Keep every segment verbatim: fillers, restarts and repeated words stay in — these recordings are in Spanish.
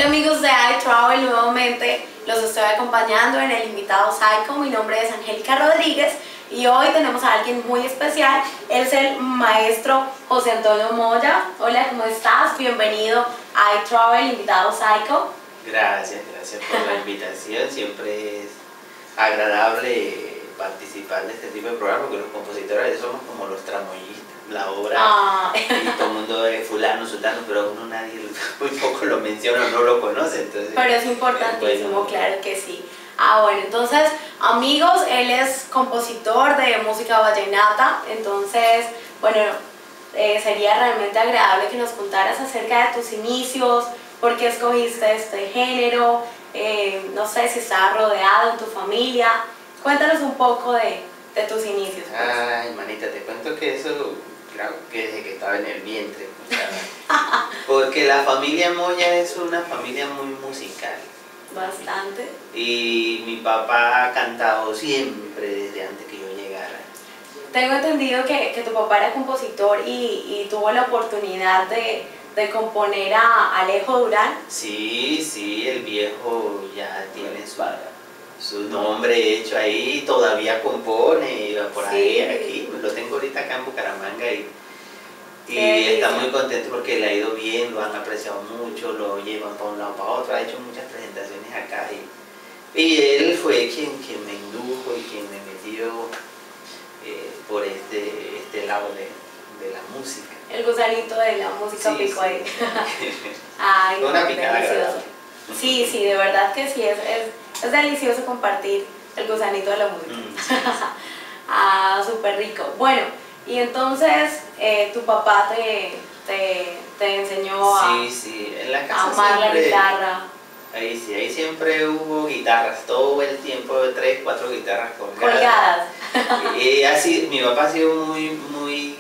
amigos de iTravel, nuevamente los estoy acompañando en el invitado Psycho. Mi nombre es Angélica Rodríguez y hoy tenemos a alguien muy especial. Él es el maestro José Antonio Moya. Hola, ¿cómo estás? Bienvenido a iTravel, invitado Psycho. Gracias, gracias por la invitación. Siempre es agradable participar de este tipo de programas porque los compositores somos como los tramoyistas, la obra, ah. y todo el mundo es fulano, sultano, pero uno nadie, muy poco lo menciona, no lo conoce. Entonces, pero es importantísimo, bueno, claro que sí. Ah, bueno, entonces, amigos, él es compositor de música vallenata, entonces, bueno, eh, sería realmente agradable que nos contaras acerca de tus inicios, por qué escogiste este género, eh, no sé si estabas rodeado en tu familia. Cuéntanos un poco de, de tus inicios. Pues. Ay, manita, te cuento que eso, claro, que desde que estaba en el vientre, porque la familia Moya es una familia muy musical. Bastante. Y mi papá ha cantado siempre desde antes que yo llegara. Tengo entendido que, que tu papá era compositor y, y tuvo la oportunidad de, de componer a Alejo Durán. Sí, sí, el viejo ya tiene su, su nombre hecho ahí, todavía compone por ahí, sí. Aquí, lo tengo ahorita acá en Bucaramanga y, y está muy contento porque le ha ido bien, lo han apreciado mucho, lo llevan para un lado para otro, ha hecho muchas presentaciones acá y, y él fue quien, quien me indujo y quien me metió eh, por este, este lado de, de la música. El gusanito de la música, sí, picó ahí. Sí. Ay, una no, picada agradable. Sí, sí, de verdad que sí, es, es, es delicioso compartir el gusanito de la música. Mm, sí, sí. Ah, súper rico. Bueno, y entonces eh, tu papá te, te, te enseñó a, sí, sí. En la casa a amar siempre, la guitarra. Ahí sí, ahí siempre hubo guitarras, todo el tiempo, tres, cuatro guitarras Colgadas. colgadas. Y así, mi papá ha sido muy, muy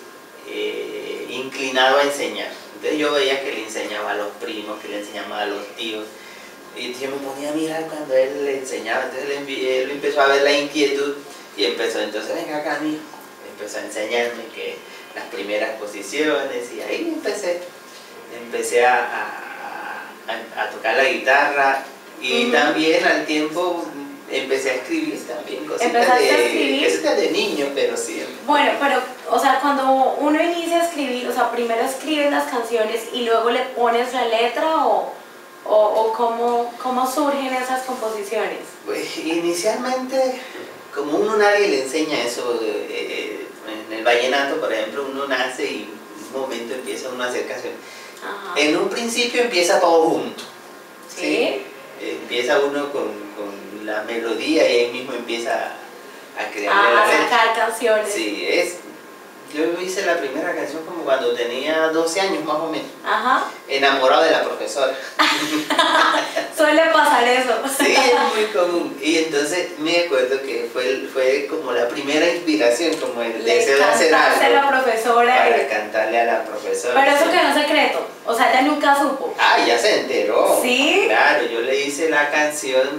eh, inclinado a enseñar. Entonces yo veía que le enseñaba a los primos, que le enseñaba a los tíos. Y yo me ponía a mirar cuando él le enseñaba. Entonces él, él empezó a ver la inquietud y empezó, entonces venga acá, mijo. Empezó a enseñarme que las primeras posiciones y ahí empecé. Empecé a, a, a, a tocar la guitarra y uh-huh. también al tiempo empecé a escribir también cositas de, a escribir? cositas de niño, pero sí. Bueno, pero, o sea, cuando uno inicia a escribir, o sea, primero escribes las canciones y luego le pones la letra o, o, o cómo, cómo surgen esas composiciones. Pues inicialmente, como uno nadie le enseña eso, eh, en el vallenato, por ejemplo, uno nace y en un momento empieza uno a hacer canciones. Ajá. En un principio empieza todo junto. ¿Sí? ¿Sí? Empieza uno con, con la melodía y ahí mismo empieza a crear ah, la a sacar canciones. Sí, es, yo hice la primera canción como cuando tenía doce años más o menos. Ajá. Enamorado de la profesora. Suele pasar eso. Sí, es muy común. Y entonces me acuerdo que fue, fue como la primera inspiración, como el Le deseo de hacer algo. a la profesora. Para y... cantarle a la profesora. Pero eso quedó en secreto. O sea, ella nunca supo. Ah, ya se enteró. Sí. Claro, yo le hice la canción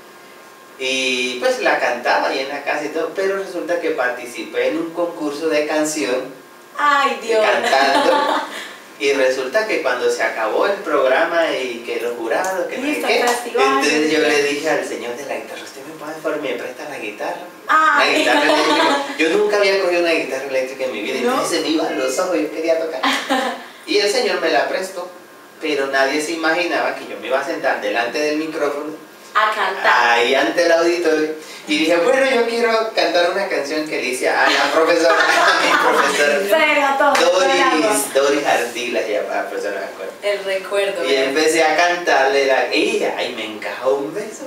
y pues la cantaba ahí en la casa y todo, pero resulta que participé en un concurso de canción. Ay, Dios. Cantando. Y resulta que cuando se acabó el programa y que los jurados, que no sé qué, entonces yo le dije al señor de la guitarra, ¿usted me puede por me presta la guitarra? Ay. Una guitarra eléctrica. Yo nunca había cogido una guitarra eléctrica en mi vida, ¿No? entonces se me iban los ojos, yo quería tocar. Y el señor me la prestó, pero nadie se imaginaba que yo me iba a sentar delante del micrófono, a cantar, ahí ante el auditorio, y dije, bueno, yo quiero cantar una canción que le hice a la profesora, a mi profesora, Doris, Doris Artila, se llamaba la profesora, me acuerdo. El recuerdo. Y empecé a cantarle la y ahí me encajó un beso.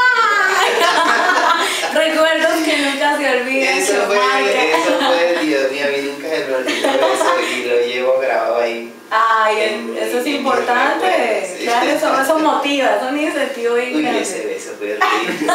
Recuerdos que nunca se olvidan. Eso fue, eso fue, Dios mío, a mí nunca se me olvidó eso y lo llevo grabado ahí. Ay, en, eso es importante. Sí. Claro, eso, eso motiva, eso ni incentivo bien Uy, grande. ese beso fue rico.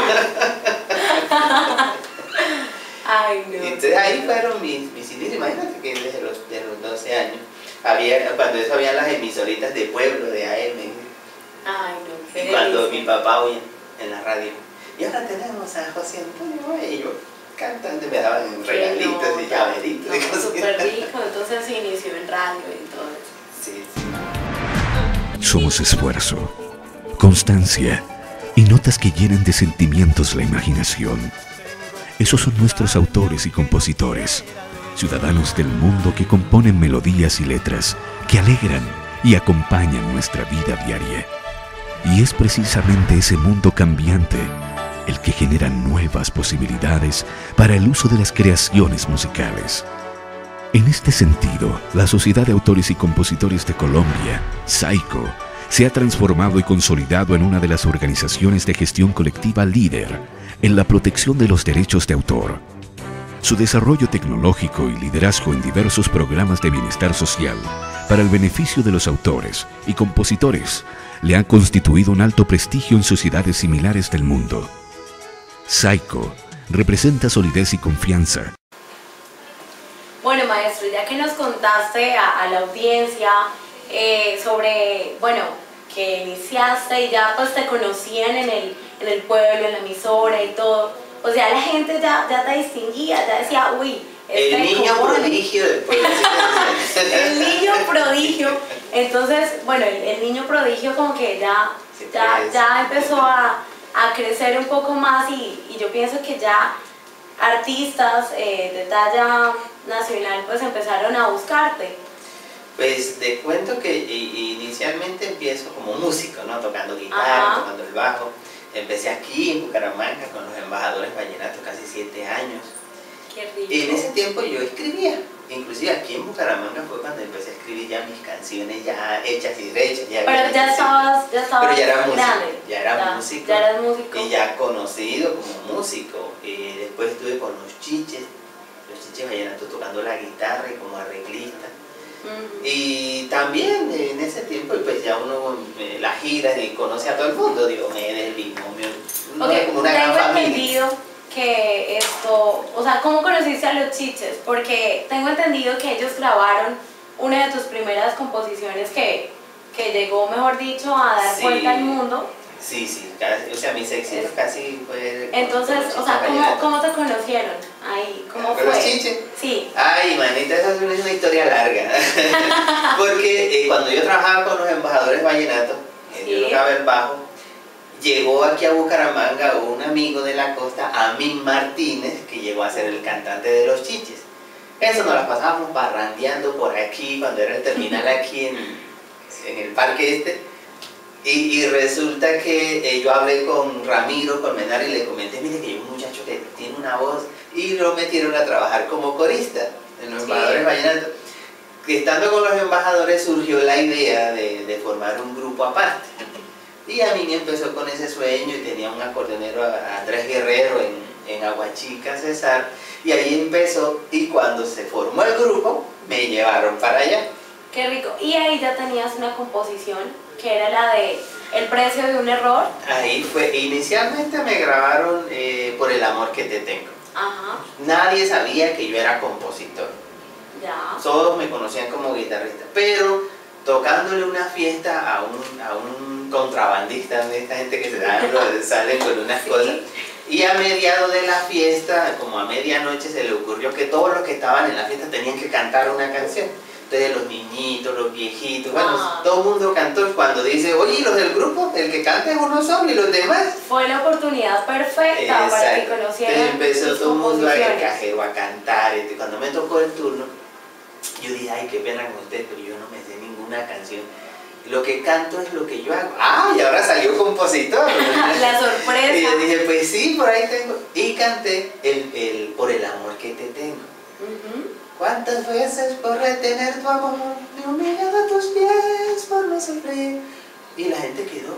Ay, no. Y entonces ahí fueron mis, mis inicios. Imagínate que desde los, de los doce años, había, cuando eso había las emisoritas de pueblo, de A M. Ay, no. Y cuando mi papá oía en la radio, y ahora tenemos a José Antonio, y yo cantando, me daban regalitos no, y llaveritos. No, y cosas súper rico, entonces se inició en radio y todo eso. Sí, sí. somos esfuerzo, constancia y notas que llenan de sentimientos la imaginación. Esos son nuestros autores y compositores, ciudadanos del mundo que componen melodías y letras que alegran y acompañan nuestra vida diaria. Y es precisamente ese mundo cambiante el que genera nuevas posibilidades para el uso de las creaciones musicales. En este sentido, la Sociedad de Autores y Compositores de Colombia, SAICO, se ha transformado y consolidado en una de las organizaciones de gestión colectiva líder en la protección de los derechos de autor. Su desarrollo tecnológico y liderazgo en diversos programas de bienestar social para el beneficio de los autores y compositores le han constituido un alto prestigio en sociedades similares del mundo. SAICO representa solidez y confianza. Bueno, maestro, ya que nos contaste a, a la audiencia eh, sobre, bueno, que iniciaste y ya pues te conocían en el, en el pueblo, en la emisora y todo, o sea, la gente ya, ya te distinguía, ya decía, uy, este el niño como, prodigio del pueblo. el niño prodigio. Entonces, bueno, el, el niño prodigio como que ya, ya, ya empezó a, a crecer un poco más y, y yo pienso que ya artistas eh, de talla nacional pues empezaron a buscarte. Pues te cuento que inicialmente empiezo como músico, ¿no? Tocando guitarra, Ajá. tocando el bajo. Empecé aquí en Bucaramanga con los embajadores vallenatos, casi siete años. Qué rico. Y en ese tiempo yo escribía, inclusive aquí en Bucaramanga fue cuando empecé a escribir ya mis canciones ya hechas y derechas. Ya Pero ya estabas, ya estabas Pero ya era músico, grande. ya era ya, músico. Ya eras músico. Y ya conocido como músico. Y después estuve con los chiches, los chiches vallenatos tocando la guitarra y como arreglista. Uh-huh. Y también en ese tiempo pues ya uno eh, las giras y conoce a todo el mundo, digo, Medellín, Binomio, no okay, es como una gran familia. Que esto, o sea, ¿cómo conociste a los chiches? Porque tengo entendido que ellos grabaron una de tus primeras composiciones que, que llegó, mejor dicho, a dar sí, vuelta al mundo. Sí, sí, casi, o sea, mis éxitos casi fue... Entonces, o sea, ¿cómo, ¿cómo te conocieron? Ahí, ¿cómo fue? ¿Los chiches? Sí. Ay, manita, esa es una historia larga. Porque eh, cuando yo trabajaba con los embajadores vallenatos, eh, sí. yo tocaba el bajo, llegó aquí a Bucaramanga un amigo de la costa, Amin Martínez, que llegó a ser el cantante de los chiches. Eso nos la pasábamos barrandeando por aquí, cuando era el terminal aquí en, en el parque este. Y, y resulta que eh, yo hablé con Ramiro Colmenar y le comenté, mire que hay un muchacho que tiene una voz, y lo metieron a trabajar como corista en los sí. embajadores vallenatos. Estando con los embajadores surgió la idea de, de formar un grupo aparte. Y a mí me empezó con ese sueño y tenía un acordeonero, Andrés Guerrero, en, en Aguachica, Cesar, y ahí empezó, y cuando se formó el grupo, me llevaron para allá. Qué rico. Y ahí ya tenías una composición, que era la de El precio de un error. Ahí fue, inicialmente me grabaron eh, Por el amor que te tengo. Ajá. Nadie sabía que yo era compositor. Ya. Todos me conocían como guitarrista, pero tocándole una fiesta a un, a un contrabandista, esta gente que se da, salen con unas sí. cosas, y a mediados de la fiesta, como a medianoche, se le ocurrió que todos los que estaban en la fiesta tenían que cantar una canción. Entonces los niñitos, los viejitos, bueno, ah. todo el mundo cantó. Cuando dice, oye, los del grupo, el que canta es uno solo y los demás. Fue la oportunidad perfecta Exacto. para que conocieran. Entonces empezó todo el mundo a cajero, a cantar. Y cuando me tocó el turno, yo dije, ay, qué pena con ustedes, pero yo no me sé ninguna canción. Lo que canto es lo que yo hago. Ah, y ahora salió compositor. La sorpresa. Y yo dije, pues sí, por ahí tengo. Y canté el, el Por el amor que te tengo. Uh-huh. ¿Cuántas veces por retener tu amor me he humillado a tus pies por no sufrir? Y la gente quedó,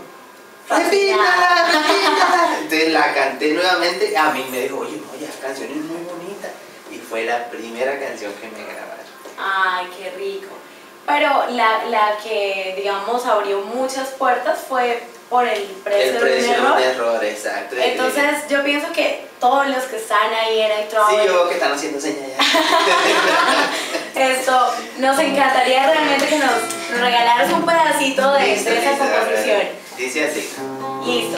repítala, repítala. Entonces la canté nuevamente. A mí me dijo, oye, oye, esa canción es muy bonita. Y fue la primera canción que me grabaron. Ay, qué rico. Pero la, la que, digamos, abrió muchas puertas fue Por el precio, el precio de un error. De error, exacto. Entonces yo pienso que todos los que están ahí en el trabajo. Sí, yo veo que están haciendo señas ya. Esto, nos encantaría realmente que nos regalaras un pedacito de, listo, de esa listo, composición. Dice así. Listo.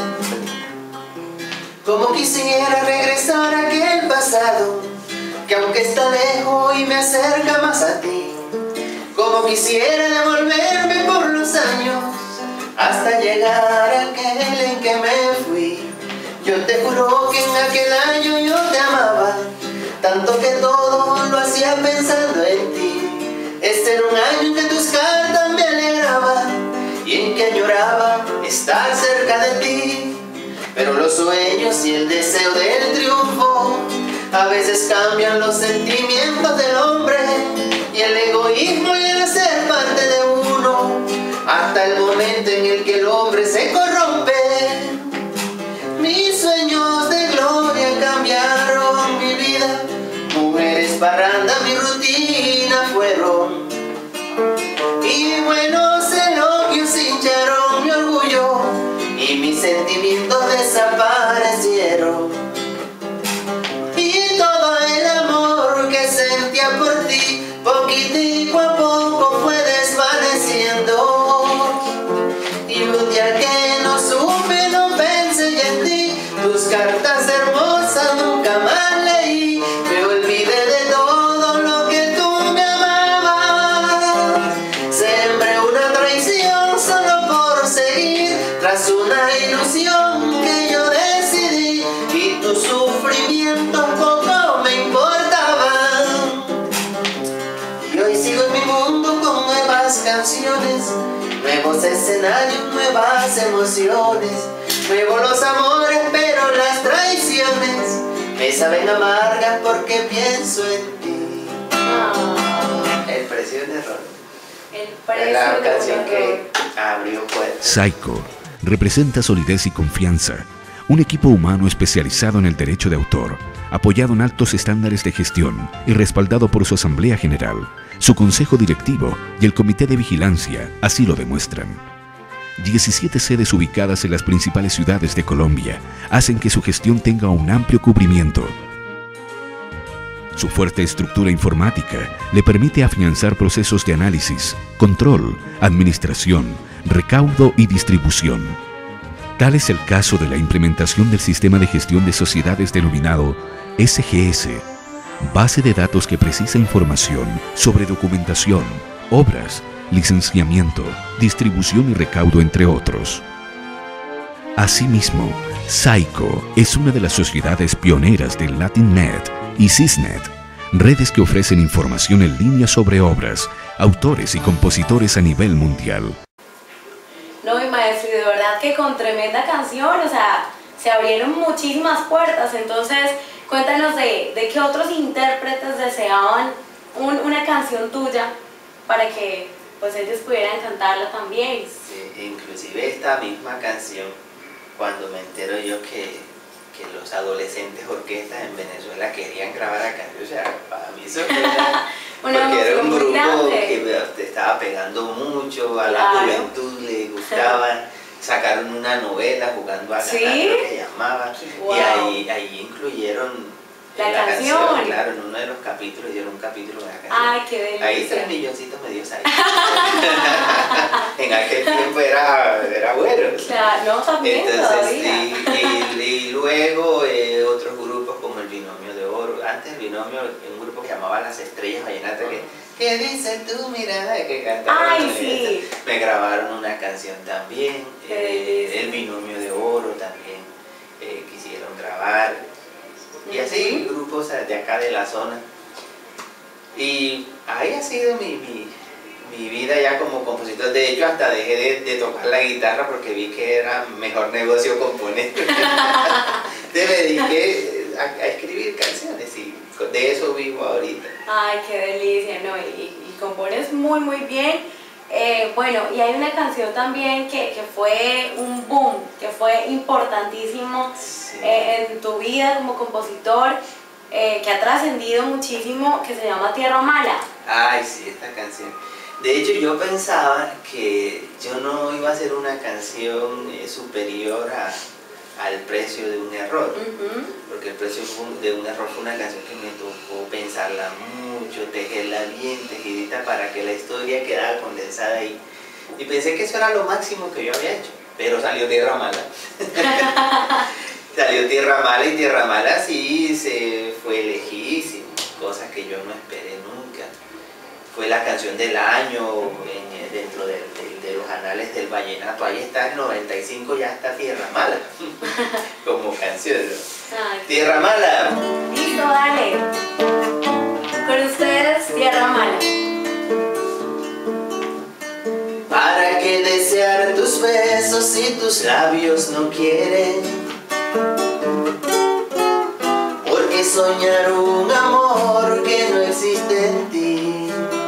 Como quisiera regresar a aquel pasado, que aunque está lejos y me acerca más a ti, como quisiera devolverme por los los años hasta llegar a aquel en que me fui. Yo te juro que en aquel año yo te amaba, tanto que todo lo hacía pensando en ti. Este era un año en que tus cartas me alegraban y en que añoraba estar cerca de ti. Pero los sueños y el deseo del triunfo a veces cambian los sentimientos del hombre, y el egoísmo y el ser parte de uno, hasta el momento en el que el hombre se corrompe. Mis sueños de gloria cambiaron mi vida, mujeres, parranda, mi rutina fueron, y buenos elogios hincharon mi orgullo y mis sentimientos desaparecieron. Y todo el amor que sentía por ti, poquitico a poco fue desvaneciendo. Y un día que no supe, no pensé ya en ti, tus cartas hermosas nunca más leí. Me olvidé de todo lo que tú me amabas. Sembré una traición solo por seguir tras una ilusión que yo decidí, y tus sufrimientos poco me importaban. Y hoy sigo en mi mundo con nuevas canciones, nuevos escenarios, nuevas emociones, nuevos los amores, pero las traiciones me saben amargas porque pienso en ti. Ah, El precio del error. el precio La de canción un que error. abrió puertas. Psycho representa solidez y confianza, un equipo humano especializado en el derecho de autor, apoyado en altos estándares de gestión y respaldado por su Asamblea General, su Consejo Directivo y el Comité de Vigilancia así lo demuestran. diecisiete sedes ubicadas en las principales ciudades de Colombia hacen que su gestión tenga un amplio cubrimiento. Su fuerte estructura informática le permite afianzar procesos de análisis, control, administración, recaudo y distribución. Tal es el caso de la implementación del Sistema de Gestión de Sociedades denominado S G S, base de datos que precisa información sobre documentación, obras, licenciamiento, distribución y recaudo, entre otros. Asimismo, Psycho es una de las sociedades pioneras de LatinNet y Sysnet, redes que ofrecen información en línea sobre obras, autores y compositores a nivel mundial. No, mi maestro, y de verdad que con tremenda canción, o sea, se abrieron muchísimas puertas. Entonces, cuéntanos de, de qué otros intérpretes deseaban un, una canción tuya para que pues ellos pudieran cantarla también. Sí, inclusive esta misma canción, cuando me entero yo que, que los adolescentes orquestas en Venezuela querían grabar acá, o sea, para mí eso era, porque era un grupo que te estaba pegando mucho, a la Claro. juventud le gustaba, sacaron una novela jugando a ganar, ¿Sí? creo que llamaba, Wow. y ahí, ahí incluyeron La la canción. canción, claro, en uno de los capítulos dieron un capítulo de la canción. Ay, qué delicia. Ahí tres milloncitos me dio ahí. En aquel tiempo era, era bueno. Claro, no, también Entonces, todavía. y, y, y luego eh, otros grupos como el Binomio de Oro. Antes el Binomio, un grupo que llamaba Las Estrellas Vallenatas, que ¿qué dice tu mirada? Que cantaron. Ay, sí. Me grabaron una canción también. Qué Eh, delicia. el Binomio de Oro también eh, quisieron grabar. Y así grupos de acá de la zona. Y ahí ha sido mi, mi, mi vida ya como compositor. De hecho, hasta dejé de, de tocar la guitarra porque vi que era mejor negocio componer. Entonces me dediqué a, a escribir canciones y de eso vivo ahorita. Ay, qué delicia, ¿no? Y, y compones muy, muy bien. Eh, bueno, y hay una canción también que, que fue un boom, que fue importantísimo Sí. eh, en tu vida como compositor, eh, que ha trascendido muchísimo, que se llama Tierra Mala. Ay, sí, esta canción. De hecho, yo pensaba que yo no iba a hacer una canción eh, superior a, al precio de un error. Uh-huh. Porque el precio de un error fue una canción que me tocó pensarla mucho, tejerla bien tejidita para que la historia quedara condensada ahí. Y pensé que eso era lo máximo que yo había hecho, pero salió Tierra Mala. Salió Tierra Mala y Tierra Mala sí se fue lejísimo, cosas que yo no esperé nunca. Fue la canción del año en, dentro del, del de los anales del vallenato. Ahí está el noventa y cinco, ya está Tierra Mala, como canción, ¿no? Ay, Tierra Mala. listo, dale. Con ustedes, Tierra Mala. ¿Para qué desear tus besos si tus labios no quieren? ¿Por qué soñar un amor que no existe en ti?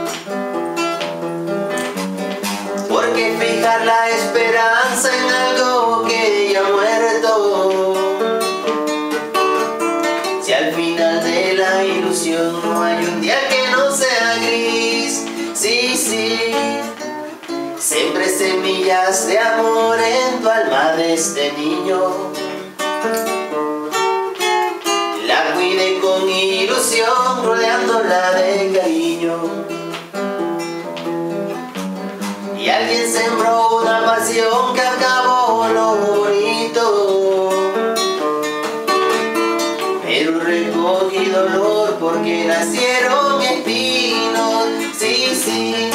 ¿Por qué fijar la esperanza en algo que ya ha muerto? Si al final de la ilusión no hay un día que no sea gris. Sí, sí. Sembré semillas de amor en tu alma de este niño. La cuidé con ilusión, rodeándola de cariño. Y alguien sembró una pasión que acabó lo bonito. Pero recogí dolor porque nacieron espinos. Sí, sí.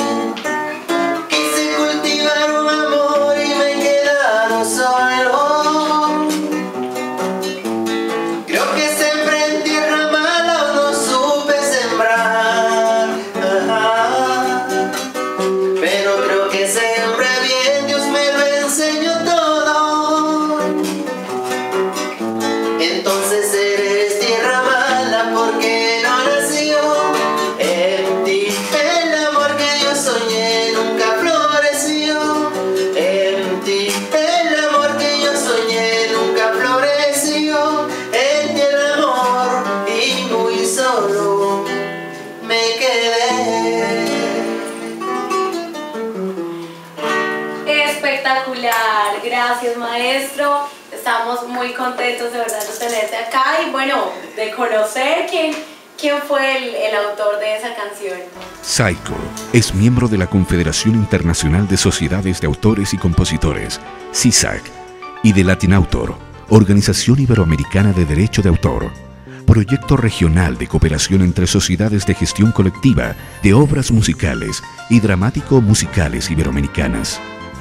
Espectacular, gracias maestro, estamos muy contentos de verdad de tenerte acá y bueno, de conocer quién, quién fue el, el autor de esa canción. Saiko es miembro de la Confederación Internacional de Sociedades de Autores y Compositores, C I S A C, y de Latin Autor, Organización Iberoamericana de Derecho de Autor, proyecto regional de cooperación entre sociedades de gestión colectiva de obras musicales y dramático-musicales iberoamericanas.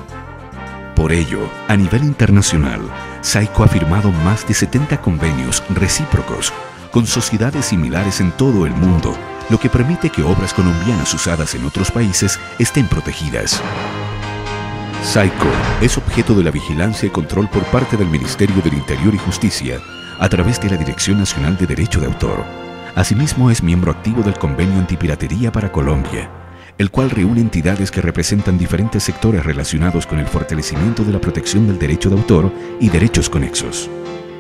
Por ello, a nivel internacional, Saiko ha firmado más de setenta convenios recíprocos con sociedades similares en todo el mundo, lo que permite que obras colombianas usadas en otros países estén protegidas. Saiko es objeto de la vigilancia y control por parte del Ministerio del Interior y Justicia a través de la Dirección Nacional de Derecho de Autor. Asimismo, es miembro activo del Convenio Antipiratería para Colombia, el cual reúne entidades que representan diferentes sectores relacionados con el fortalecimiento de la protección del derecho de autor y derechos conexos.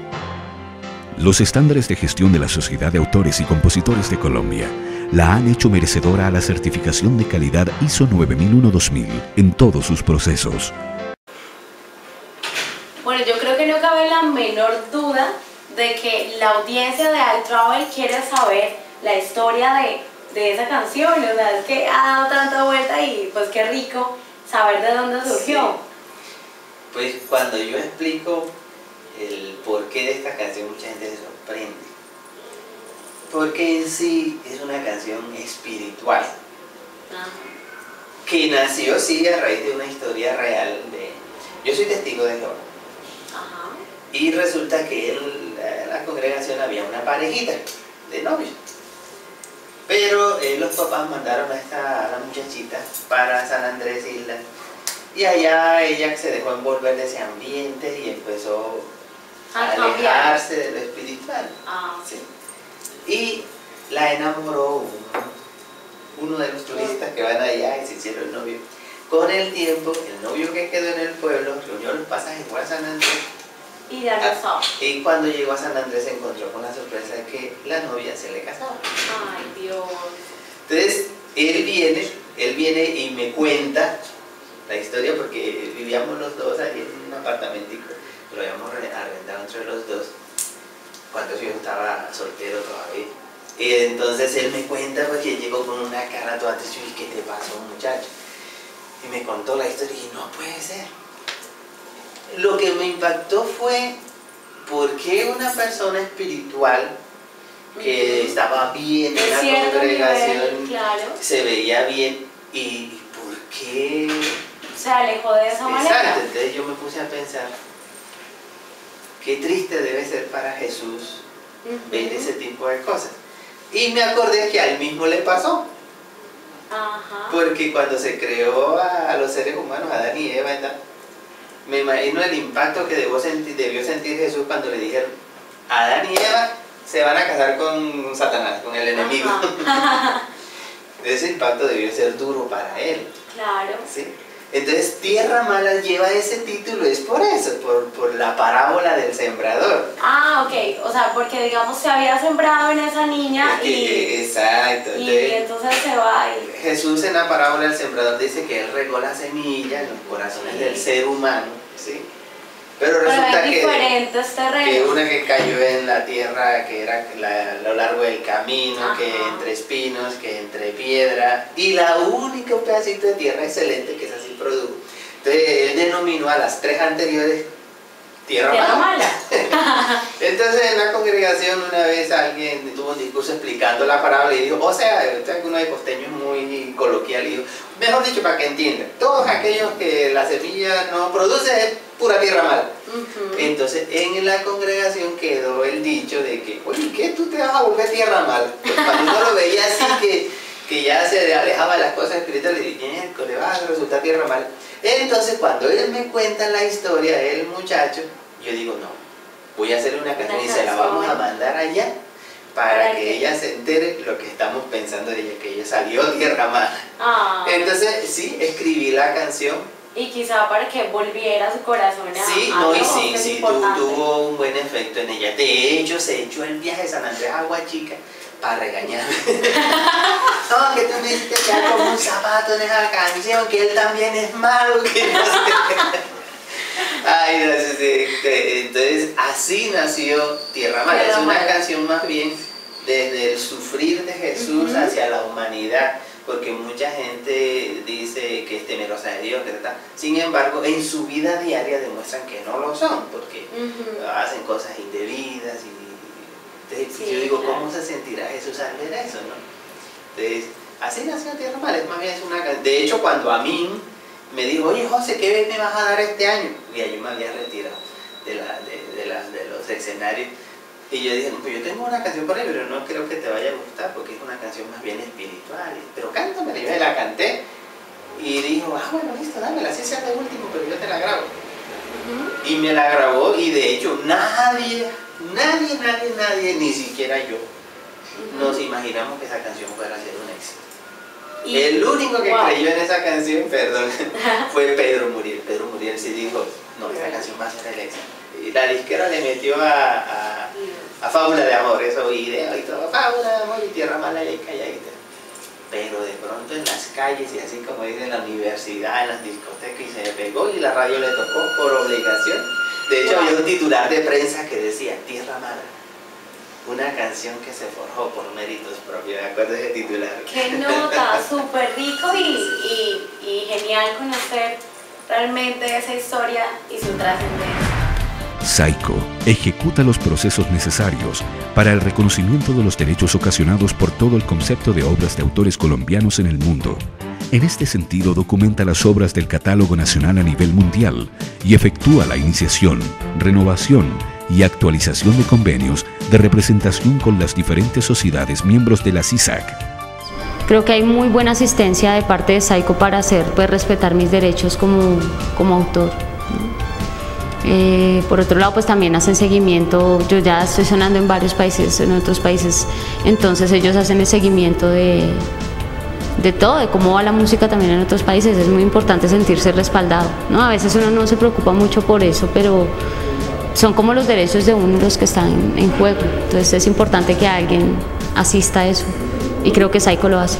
Los estándares de gestión de la Sociedad de Autores y Compositores de Colombia la han hecho merecedora a la certificación de calidad I S O nueve mil uno dos mil en todos sus procesos. Bueno, yo creo que no cabe la menor duda de que la audiencia de iTravel quiere saber la historia de de esa canción, o sea, es que ha dado tanta vuelta y pues qué rico saber de dónde surgió. Sí. Pues cuando yo explico el porqué de esta canción, mucha gente se sorprende, porque en sí es una canción espiritual. Ajá. Que nació sí a raíz de una historia real de... Yo soy testigo de Jehová. Ajá. Y resulta que en la, la congregación había una parejita de novios. Pero eh, los papás mandaron a esta a la muchachita para San Andrés Isla y allá ella se dejó envolver de ese ambiente y empezó a, a alejarse de lo espiritual. Ah. Sí. Y la enamoró uno, uno de los turistas que van allá y se hicieron novio. Con el tiempo, el novio que quedó en el pueblo reunió los pasajes para San Andrés. Y ya casó. Y cuando llegó a San Andrés se encontró con la sorpresa de que la novia se le casaba. Ay, Dios. Entonces, él viene, él viene y me cuenta la historia porque vivíamos los dos ahí en un apartamentico, lo habíamos arrendado entre los dos, cuando yo estaba soltero todavía. Y entonces él me cuenta porque llegó con una cara toda triste y ¿qué te pasó, muchacho? Y me contó la historia y dije, no puede ser. Lo que me impactó fue por qué una persona espiritual que estaba bien en la congregación, nivel, claro, se veía bien, y por qué se alejó de esa manera. Exacto, entonces yo me puse a pensar, qué triste debe ser para Jesús uh-huh. ver ese tipo de cosas. Y me acordé que a él mismo le pasó. Ajá. Porque cuando se creó a, a los seres humanos, a Adán y Eva, ¿verdad? Me imagino el impacto que debió sentir, debió sentir Jesús cuando le dijeron, Adán y Eva se van a casar con Satanás, con el enemigo. Ese impacto debió ser duro para él. Claro. ¿Sí? Entonces, Tierra Mala lleva ese título, es por eso, por, por la parábola del sembrador. Ah, ok, o sea, porque digamos se había sembrado en esa niña Porque, y... exacto. Y entonces, entonces se va y... Jesús en la parábola del sembrador dice que él regó la semilla en los corazones sí. del ser humano, ¿sí? Pero resulta Pero hay que, diferentes terrenos. que una que cayó en la tierra, que era la, a lo largo del camino, ajá. que entre espinos, que entre piedra, y la única pedacito de tierra excelente que es así produjo. Entonces él denominó a las tres anteriores tierra, tierra mala. mala. Entonces en la congregación una vez alguien tuvo un discurso explicando la parábola y dijo, o sea, uno de costeños muy coloquial y dijo, mejor dicho para que entiendan, todos aquellos que la semilla no produce es pura tierra mala. Uh-huh. Entonces en la congregación quedó el dicho de que, oye, ¿qué tú te vas a volver tierra mala? Pues cuando uno lo veía así que, que ya se alejaba de las cosas espirituales, le dije, le va a resultar tierra mala. Entonces cuando él me cuenta la historia del muchacho, yo digo, no, voy a hacerle una canción y se la vamos a mandar allá para, para que, que ella se entere lo que estamos pensando de ella, que ella salió tierra mala. Ah. Entonces sí, escribí la canción. Y quizá para que volviera su corazón a... Sí, a no, y Dios, sí, que es sí, importante. tuvo un buen efecto en ella. De hecho, se echó el viaje de San Andrés a Aguachica para regañarme. No, que tú me hiciste quedar como un zapato en esa canción, que él también es malo, que no sé. Ay, no sé, entonces así nació Tierra Mala. Es una canción más bien desde el sufrir de Jesús uh-huh. hacia la humanidad, porque mucha gente dice que es temerosa de Dios, que está. Sin embargo, en su vida diaria demuestran que no lo son, porque uh-huh. hacen cosas indebidas y entonces, sí, yo digo, claro. ¿Cómo se sentirá Jesús al ver eso, no? Entonces, así nació Tierra Mala. Es más bien es una canción. De hecho, cuando a mí me dijo, oye José, ¿qué me vas a dar este año? Y yo me había retirado de, la, de, de, la, de los escenarios. Y yo dije, no, pues yo tengo una canción por ahí, pero no creo que te vaya a gustar porque es una canción más bien espiritual. Pero cántamela, y me la canté. Y dijo, ah, bueno, listo, dámela, así sea de último, pero yo te la grabo. Uh-huh. Y me la grabó y de hecho nadie, nadie, nadie, nadie, ni siquiera yo, uh-huh. nos imaginamos que esa canción fuera a ser un éxito. Y el único que wow. creyó en esa canción, perdón, fue Pedro Muriel. Pedro Muriel sí dijo, no, esa canción va a ser el éxito. Y la disquera le metió a, a, a Fábula de Amor, eso video y todo, Fábula de Amor y Tierra Mala y calladita. Pero de pronto en las calles y así como dice en la universidad, en las discotecas, y se pegó y la radio le tocó por obligación. De hecho wow. había un titular de prensa que decía, Tierra Mala, una canción que se forjó por méritos propios. ¿De acuerdo ese titular? Qué nota, súper rico y, y, y genial conocer realmente esa historia y su trascendencia. SAICO ejecuta los procesos necesarios para el reconocimiento de los derechos ocasionados por todo el concepto de obras de autores colombianos en el mundo. En este sentido, documenta las obras del catálogo nacional a nivel mundial y efectúa la iniciación, renovación y actualización de convenios de representación con las diferentes sociedades miembros de la C I S A C. Creo que hay muy buena asistencia de parte de SAICO para hacer pues, respetar mis derechos como, como autor. Eh, por otro lado, pues también hacen seguimiento. Yo ya estoy sonando en varios países, en otros países, entonces ellos hacen el seguimiento de, de todo, de cómo va la música también en otros países. Es muy importante sentirse respaldado, ¿no? A veces uno no se preocupa mucho por eso, pero son como los derechos de uno los que están en, en juego. Entonces es importante que alguien asista a eso, y creo que SAICO lo hace.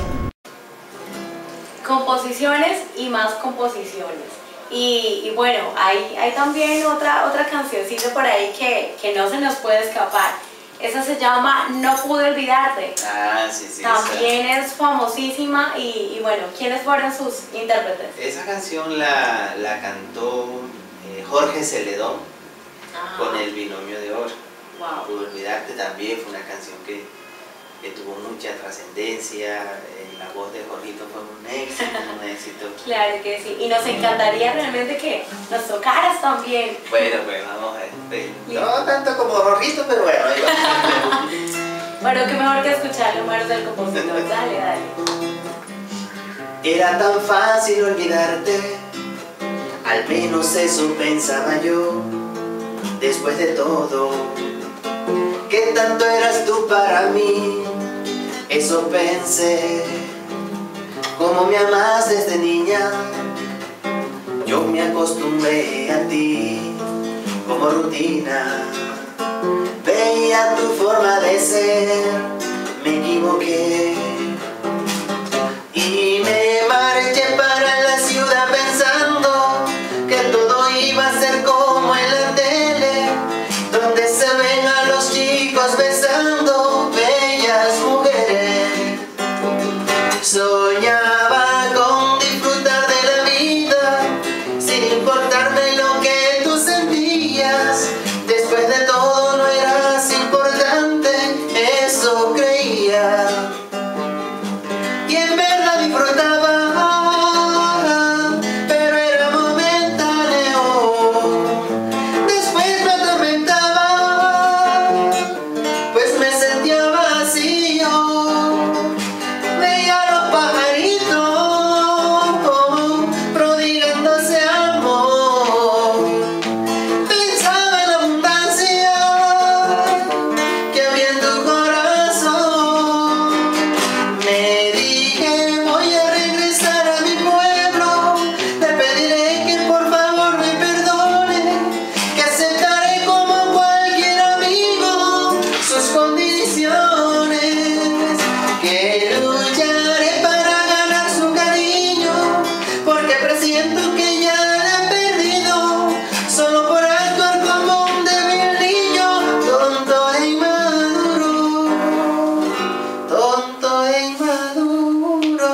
Composiciones y más composiciones. Y, y bueno, hay, hay también otra, otra cancioncita por ahí que, que no se nos puede escapar. Esa se llama No pude olvidarte. Ah, sí, sí. También esa. es famosísima y, y bueno, ¿quiénes fueron sus intérpretes? Esa canción la, la cantó eh, Jorge Celedón Ajá. con el Binomio de Oro. Wow. No pude olvidarte también, fue una canción que, que tuvo mucha trascendencia. La voz de Jorgito fue un éxito, un éxito bonito. Claro que sí, y nos encantaría realmente que nos tocaras también. Bueno, pues vamos a ver. No tanto como Rorrito, pero bueno, ahí va. Pero qué mejor que escuchar los números del compositor. Dale, dale. Era tan fácil olvidarte, al menos eso pensaba yo. Después de todo, que tanto eras tú para mí, eso pensé. Como me amas desde niña, yo me acostumbré a ti como rutina. Veía tu forma de ser, me equivoqué y me marché para la ciudad pensando que todo iba a ser como en la tele, donde se ven a los chicos besando bellas mujeres. Soñaba con disfrutar de la vida sin importarme lo que tú sentías. Después de todo no eras importante, eso creía. Y en verdad disfrutaba, pero era momentáneo. Después me atormentaba, pues me sentía vacío. Veía a los pajaritos prodigándose amor. Pensaba en la abundancia que había en tu corazón. Me dije, voy a regresar a mi pueblo. Le pediré que por favor me perdone, que aceptaré como cualquier amigo sus condiciones, que lucharé para ganar su cariño, porque presiento que ya la he perdido, solo por actuar como un débil niño, tonto e inmaduro, tonto e inmaduro.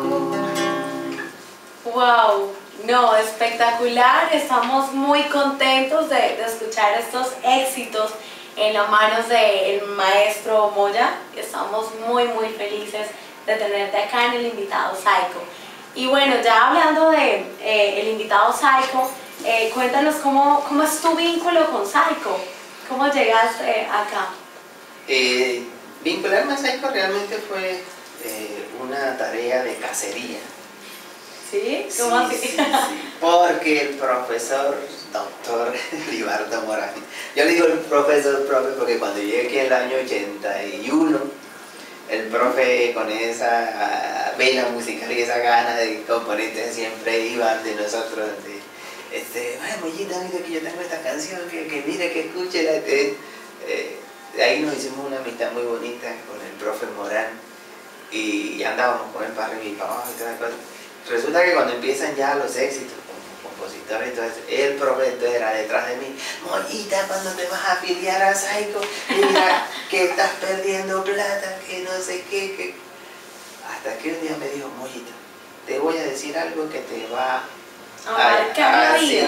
Wow, no, espectacular. Estamos muy contentos de, de escuchar estos éxitos en las manos del maestro Moya. Estamos muy, muy felices de tenerte acá en el invitado Psycho. Y bueno, ya hablando de eh, el invitado Psycho, eh, cuéntanos cómo, cómo es tu vínculo con Psycho. ¿Cómo llegaste acá? Eh, vincularme a Psycho realmente fue eh, una tarea de cacería. ¿Sí? ¿Cómo Sí, así? sí, sí, porque el profesor doctor Libardo Morán, yo le digo el profesor profe porque cuando llegué aquí en el año ochenta y uno, el profe con esa vena musical y esa gana de componentes siempre iba de nosotros, de, este, ay, Mollita, mira que yo tengo esta canción, que, que mire, que escuche, la que, eh, de ahí nos hicimos una amistad muy bonita con el profe Morán y ya andábamos con él para arriba y para abajo y todas las cosas. Resulta que cuando empiezan ya los éxitos como compositor, entonces el profe era detrás de mí, Mollita, cuando te vas a afiliar a Psycho, mira que estás perdiendo plata, que no sé qué, que... Hasta que un día me dijo, Mollita, te voy a decir algo que te va A marcar la vida.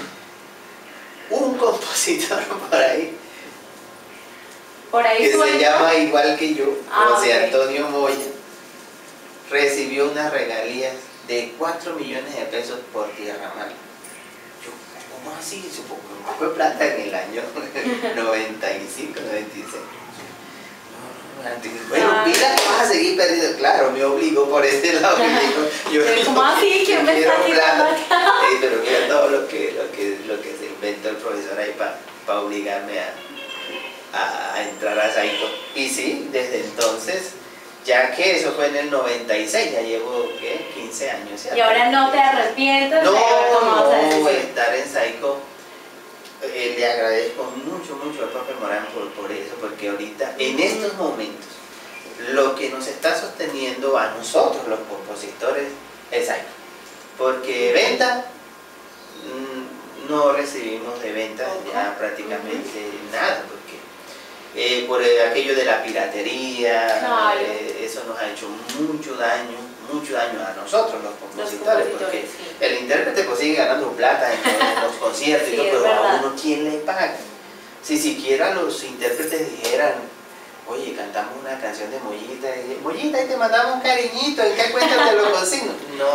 Un compositor por ahí, Por ahí que se suena. llama igual que yo, Ah, José ok. Antonio Moya, recibió unas regalías de cuatro millones de pesos por Tierra Mala. Yo, ¿cómo así? Supongo que un poco de plata en el año noventa y cinco, noventa y seis. Bueno, Ah. mira que vas a seguir perdiendo. Claro, me obligó por ese lado. Y digo, yo Pero ¿cómo no- así? ¿Quién me quiero está tirando plata. acá? Sí, pero mira todo lo que, lo que, lo que se inventó el profesor ahí para pa obligarme a, a, a entrar a Psycho. Y sí, desde entonces, ya que eso fue en el noventa y seis, ya llevo ¿qué? quince años. ¿cierto? Y ahora no te arrepientes No, de haber tomado esa no, decisión. estar en Psycho, eh, le agradezco mucho, mucho al profe Morán por, por eso, porque ahorita, en estos momentos, lo que nos está sosteniendo a nosotros, los compositores, es Psycho. Porque venta, mm, no recibimos de venta ya prácticamente nada, porque eh, por eh, aquello de la piratería, Claro. eh, eso nos ha hecho mucho daño, mucho daño a nosotros los compositores, Los porque compositores, sí. el intérprete pues sigue ganando plata en, todos los conciertos, y Sí, todo, es pero verdad. a uno ¿quién le paga? Si siquiera los intérpretes dijeran, oye, cantamos una canción de Mollita, y, Mollita, y te mandamos un cariñito, ¿en qué cuenta te lo consigno? No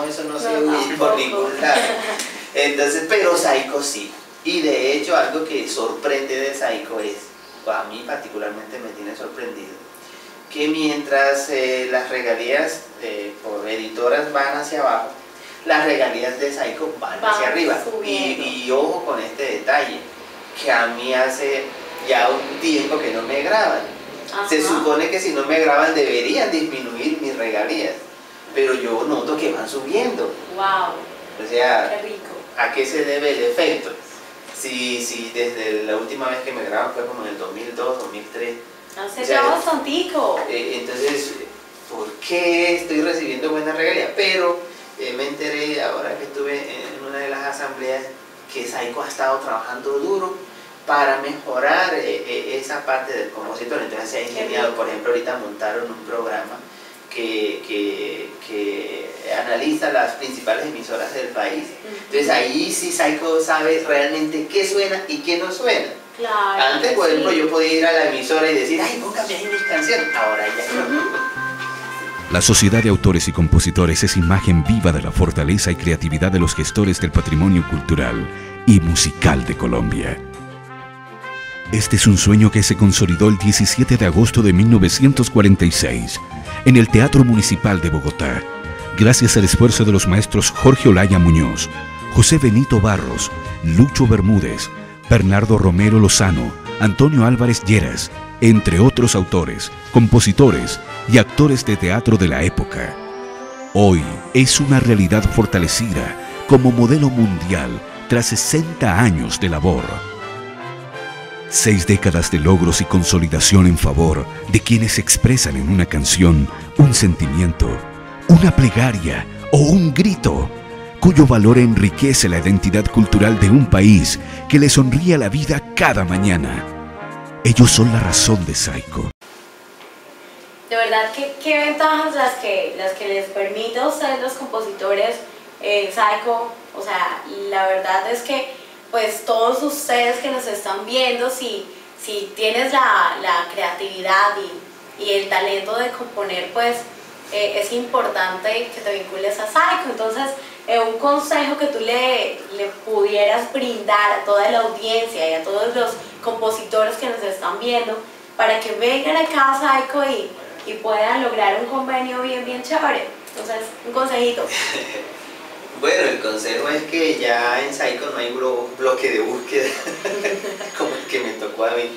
eso no se No, oye por tampoco. ningún lado. Entonces, pero Saiko sí. Y de hecho, algo que sorprende de Saiko es, a mí particularmente me tiene sorprendido, que mientras eh, las regalías eh, por editoras van hacia abajo, las regalías de Saiko van, Van hacia arriba. Y, subiendo. y ojo con este detalle, que a mí hace ya un tiempo que no me graban. Ajá. Se supone que si no me graban deberían disminuir mis regalías, pero yo noto que van subiendo. Wow, O sea, qué rico. ¿a qué se debe el efecto? Si, si desde la última vez que me graban fue como en el dos mil dos, dos mil tres. Hace O sea, ya bastantico. Eh, entonces, ¿por qué estoy recibiendo buenas regalías? Pero eh, me enteré ahora que estuve en una de las asambleas que Saiko ha estado trabajando duro para mejorar eh, eh, esa parte del compositor. Entonces se ha ingeniado, por ejemplo, ahorita montaron un programa que, que, que analiza las principales emisoras del país. Entonces ahí sí Saiko sabe realmente qué suena y qué no suena. Claro. Antes, por ejemplo, sí. yo podía ir a la emisora y decir, ay, póngame ahí mis canciones. Ahora ya no. La Sociedad de Autores y Compositores es imagen viva de la fortaleza y creatividad de los gestores del patrimonio cultural y musical de Colombia. Este es un sueño que se consolidó el diecisiete de agosto de mil novecientos cuarenta y seis en el Teatro Municipal de Bogotá, gracias al esfuerzo de los maestros Jorge Olaya Muñoz, José Benito Barros, Lucho Bermúdez, Bernardo Romero Lozano, Antonio Álvarez Lleras, entre otros autores, compositores y actores de teatro de la época. Hoy es una realidad fortalecida como modelo mundial tras sesenta años de labor. Seis décadas de logros y consolidación en favor de quienes expresan en una canción un sentimiento, una plegaria o un grito, cuyo valor enriquece la identidad cultural de un país que le sonríe a la vida cada mañana. Ellos son la razón de Saiko. De verdad, ¿qué, qué ventajas las que, las que les permite a ustedes los compositores eh, Saiko? O sea, la verdad es que pues todos ustedes que nos están viendo, si, si tienes la, la creatividad y, y el talento de componer, pues eh, es importante que te vincules a Saiko. Entonces, eh, un consejo que tú le, le pudieras brindar a toda la audiencia y a todos los compositores que nos están viendo, para que vengan acá a Saiko y, y puedan lograr un convenio bien, bien chévere. Entonces, un consejito. Bueno, el consejo es que ya en Saiko no hay blo bloque de búsqueda como el que me tocó a mí,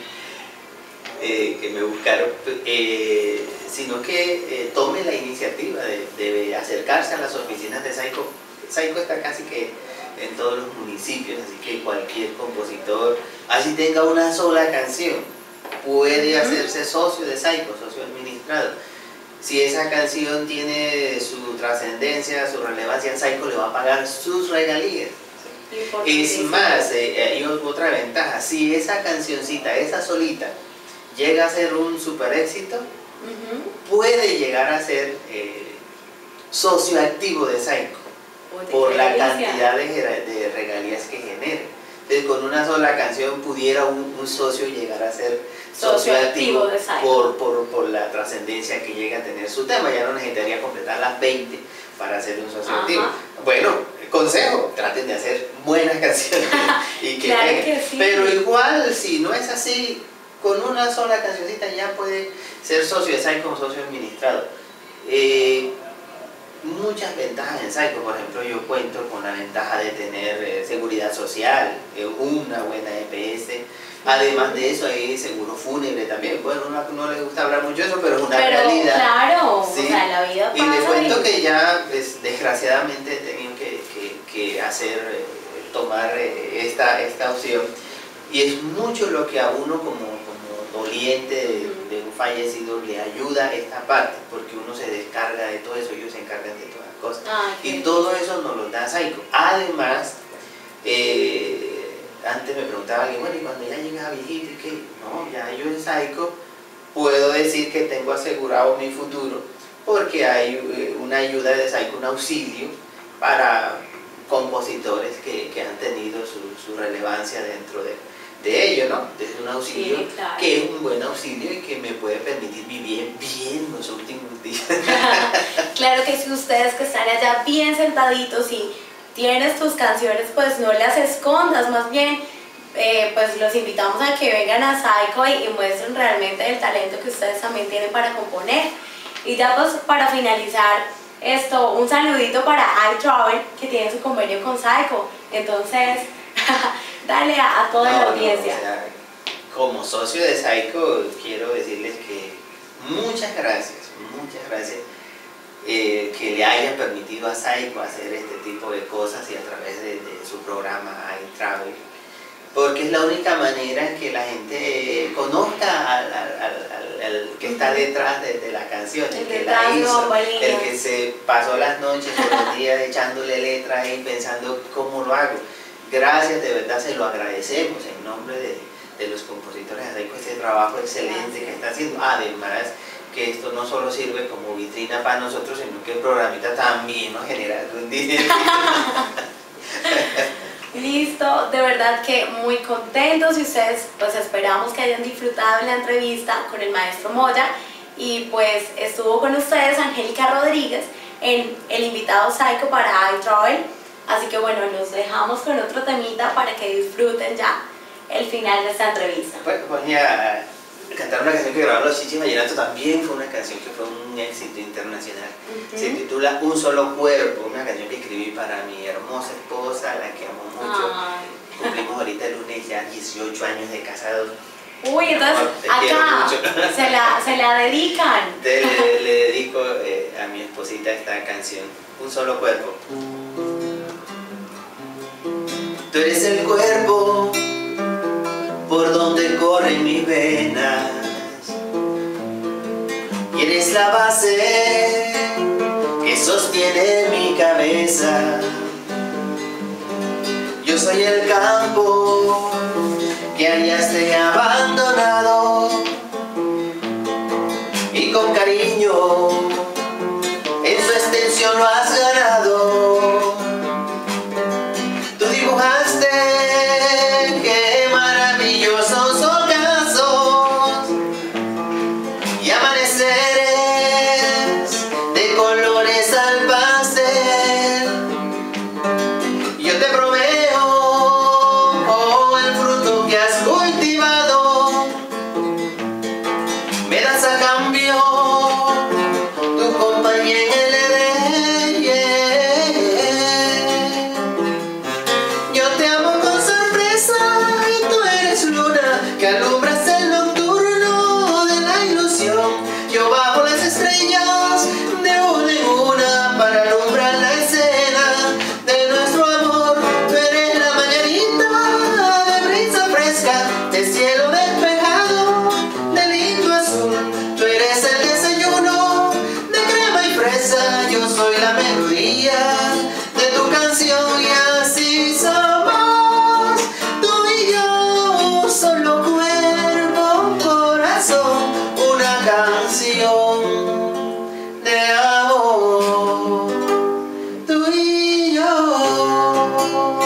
eh, que me buscaron, eh, sino que eh, tome la iniciativa de, de acercarse a las oficinas de Saiko. Saiko está casi que en todos los municipios, así que cualquier compositor, así tenga una sola canción, puede hacerse socio de Saiko, socio administrado. Si esa canción tiene su trascendencia, su relevancia, Saiko le va a pagar sus regalías. Es más, eh, hay otra ventaja, si esa cancioncita, esa solita, llega a ser un super éxito, uh-huh. puede llegar a ser eh, socio activo de Saiko por la cantidad de, de regalías que genere. Entonces, con una sola canción pudiera un, un socio llegar a ser socio, socio activo, activo por, por, por la trascendencia que llega a tener su tema. Ya no necesitaría completar las veinte para ser un socio Ajá. activo. Bueno, consejo, traten de hacer buenas canciones y que claro peguen. Que sí. Pero igual, si no es así, con una sola cancioncita ya puede ser socio de Saiko como socio administrado. Eh, muchas ventajas en Saiko, por ejemplo, yo cuento con la ventaja de tener eh, seguridad social, eh, una buena E P S, además de eso hay seguro fúnebre también. Bueno, no, no le gusta hablar mucho de eso, pero es una pero, realidad. Claro, ¿sí? O sea, la vida pasa. Y les cuento y... que ya pues, desgraciadamente he tenido que, que, que hacer, eh, tomar eh, esta, esta opción, y es mucho lo que a uno como, como doliente de, de un fallecido le ayuda esta parte, porque uno se descarga de todo eso, ellos se encargan de todas las cosas. Ah, y todo eso nos lo da Saiko. Además, eh, antes me preguntaba alguien, bueno, y cuando ya llegas a viejito, ¿qué? No, ya yo en Saiko puedo decir que tengo asegurado mi futuro, porque hay una ayuda de Saiko, un auxilio para compositores que, que han tenido su, su relevancia dentro de, de ello, ¿no? Es un auxilio Sí, claro. que es un buen auxilio y que me puede permitir vivir bien los últimos días. Claro que si ustedes que están allá bien sentaditos y tienes tus canciones, pues no las escondas, más bien eh, pues los invitamos a que vengan a Psycho y, y muestren realmente el talento que ustedes también tienen para componer. Y ya pues para finalizar esto, un saludito para iTravel, que tiene su convenio con Psycho. Entonces, dale a, a toda No, la no, audiencia. o sea, como socio de Psycho, quiero decirles que muchas gracias, muchas gracias eh, que le haya permitido a Psycho hacer este tipo de cosas y a través de, de su programa iTravel, porque es la única manera en que la gente conozca al, al, al, al que está detrás de, de la canción, el, el que la hizo, el que se pasó las noches o los días echándole letras y pensando cómo lo hago. Gracias, de verdad se lo agradecemos en nombre de, de los compositores de Psycho, este trabajo excelente Gracias. que está haciendo. Además, que esto no solo sirve como vitrina para nosotros, sino que el programita también nos genera un dinero. Listo, de verdad que muy contentos y ustedes pues esperamos que hayan disfrutado la entrevista con el maestro Moya y pues estuvo con ustedes Angélica Rodríguez en el invitado Psycho para iTravel, así que bueno, los dejamos con otro temita para que disfruten ya el final de esta entrevista. Pues voy a cantar una canción que grabaron los Chichis Vallenato, también fue una canción que fue un éxito internacional. Uh-huh. Se titula Un Solo Cuerpo, una canción que escribí para mi hermosa esposa, la que amo mucho. Ay. Cumplimos ahorita el lunes ya dieciocho años de casados. Uy, entonces acá se la, se la dedican. Entonces le, le dedico eh, a mi esposita esta canción, Un Solo Cuerpo. Tú eres el cuerpo por donde corren mis venas y eres la base que sostiene mi cabeza. Yo soy el campo que hallaste abandonado y con cariño en su extensión lo has ganado. Tú dibujaste qué maravillosos ocasos y amaneceres de colores al pastel. Yo te proveo oh, el fruto que has cultivado, me das a cambio tu compañía en el Edén. Yeah. Yo te amo con sorpresa y tú eres luna que alumbras el nocturno de la ilusión. Yo bajo las estrellas de una en una para alumbrar la escena de nuestro amor. Tú eres la mañanita de brisa fresca, de cielo despejado, de lindo azul. Tú eres el desayuno de crema y fresa, yo soy la melodía de tu canción y así somos tú y yo, solo cuerpo, corazón, una canción de amor, tú y yo.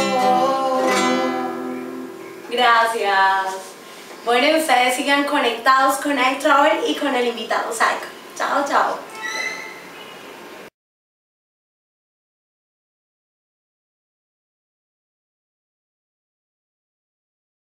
Gracias. Bueno, ustedes sigan conectados con iTravel y con el invitado Psycho. Chao, chao.